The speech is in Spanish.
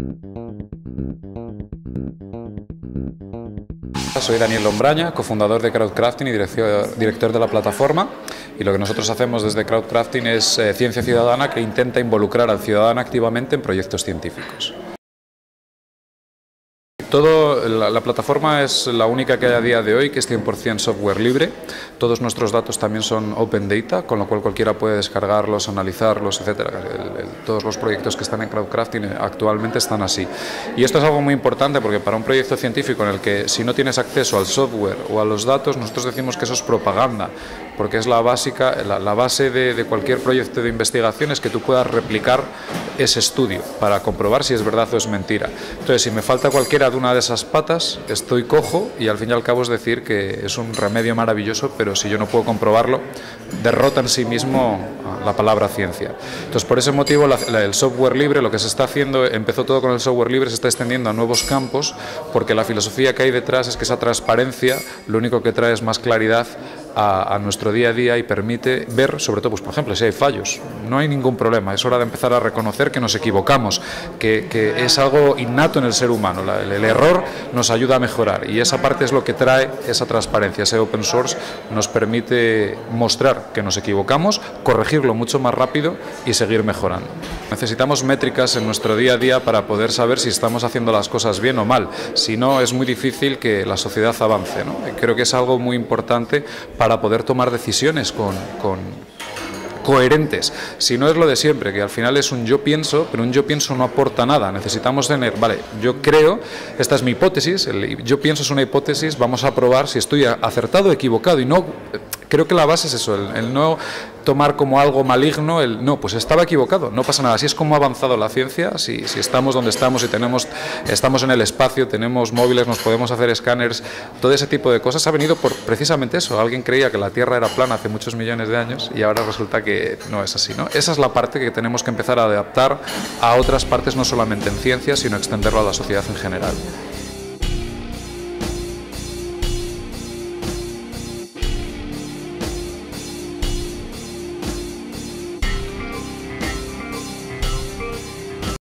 Soy Daniel Lombraña, cofundador de Crowdcrafting y director de la plataforma, y lo que nosotros hacemos desde Crowdcrafting es ciencia ciudadana que intenta involucrar al ciudadano activamente en proyectos científicos. La plataforma es la única que hay a día de hoy que es 100% software libre. Todos nuestros datos también son open data, con lo cual cualquiera puede descargarlos, analizarlos, etc. Todos los proyectos que están en Crowdcrafting actualmente están así. Y esto es algo muy importante porque para un proyecto científico en el que si no tienes acceso al software o a los datos, nosotros decimos que eso es propaganda, porque es la base de cualquier proyecto de investigación es que tú puedas replicar ese estudio para comprobar si es verdad o es mentira. Entonces, si me falta cualquiera de una de esas patas, estoy cojo y al fin y al cabo es decir que es un remedio maravilloso, pero si yo no puedo comprobarlo, derrota en sí mismo la palabra ciencia. Entonces, por ese motivo, el software libre, lo que se está haciendo, empezó todo con el software libre, se está extendiendo a nuevos campos, porque la filosofía que hay detrás es que esa transparencia lo único que trae es más claridad a nuestro día a día y permite ver, sobre todo, pues, por ejemplo, si hay fallos. No hay ningún problema, es hora de empezar a reconocer que nos equivocamos, que es algo innato en el ser humano. El error nos ayuda a mejorar y esa parte es lo que trae esa transparencia. Ese open source nos permite mostrar que nos equivocamos, corregirlo mucho más rápido y seguir mejorando. Necesitamos métricas en nuestro día a día para poder saber si estamos haciendo las cosas bien o mal. Si no, es muy difícil que la sociedad avance, ¿no? Creo que es algo muy importante para poder tomar decisiones coherentes. Si no es lo de siempre, que al final es un yo pienso, pero un yo pienso no aporta nada. Necesitamos tener, vale, yo creo, esta es mi hipótesis, yo pienso es una hipótesis, vamos a probar si estoy acertado o equivocado, y no, creo que la base es eso, el no tomar como algo maligno, no, pues estaba equivocado, no pasa nada. Así es como ha avanzado la ciencia, si estamos donde estamos y estamos en el espacio, tenemos móviles, nos podemos hacer escáneres, todo ese tipo de cosas ha venido por precisamente eso. Alguien creía que la Tierra era plana hace muchos millones de años y ahora resulta que no es así, ¿no? Esa es la parte que tenemos que empezar a adaptar a otras partes, no solamente en ciencia, sino extenderlo a la sociedad en general.